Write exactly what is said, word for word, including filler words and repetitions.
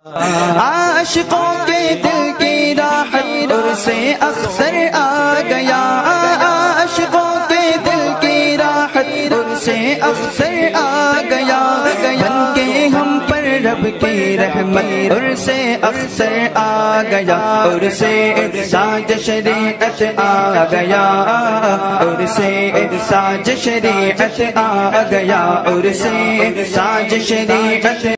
आशिकों के दिल की राहत और से अख्तर आ गया, आशिकों के दिल की राहत और से अख्तर आ गया, बन के हम पर रब की रहमत और से अख्तर आ गया, और से साज शरीअत आ गया, और से साज शरीअत आ गया, और से साज शरीअत